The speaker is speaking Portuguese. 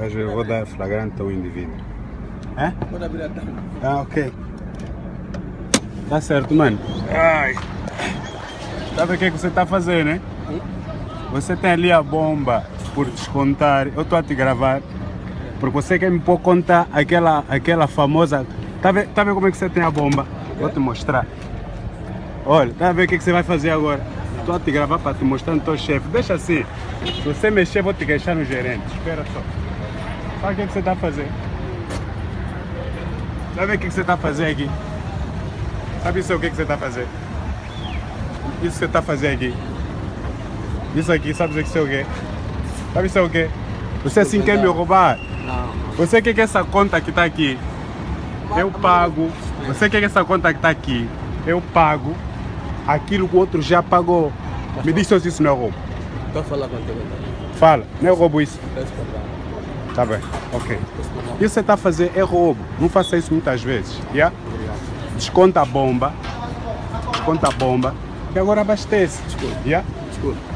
Às vezes vou dar flagrante ao indivíduo. É? Pode abrir a tampa. Ah, ok. Tá certo, mano. Ai. Sabe o que você tá fazendo, né? Você tem ali a bomba por descontar. Eu estou a te gravar. Porque você quer me pôr contar aquela famosa. Tá vendo como é que você tem a bomba? Vou te mostrar. Olha, tá vendo o que você vai fazer agora? Estou a te gravar para te mostrar no teu chefe. Deixa assim. Se você mexer, vou te queixar no gerente. Espera só. Sabe o que você está a fazer? Sabe o que você está a fazer aqui? Sabe isso é o que você está a fazer? Isso que você está a fazer aqui. Isso aqui, sabe o que é o quê? Sabe isso é o quê? Você assim quer me roubar? Não. Você quer que essa conta que está aqui, eu pago. Você quer que essa conta que está aqui, eu pago aquilo que o outro já pagou. Me diz se isso não é roubo. Estou a falar contigo. Fala, não é roubo isso? Peço perdão. Tá bem, ok. Isso que você está a fazer é roubo. Não faça isso muitas vezes. Yeah? Desconta a bomba. Desconta a bomba. E agora abastece. Desculpa. Yeah? Desculpa.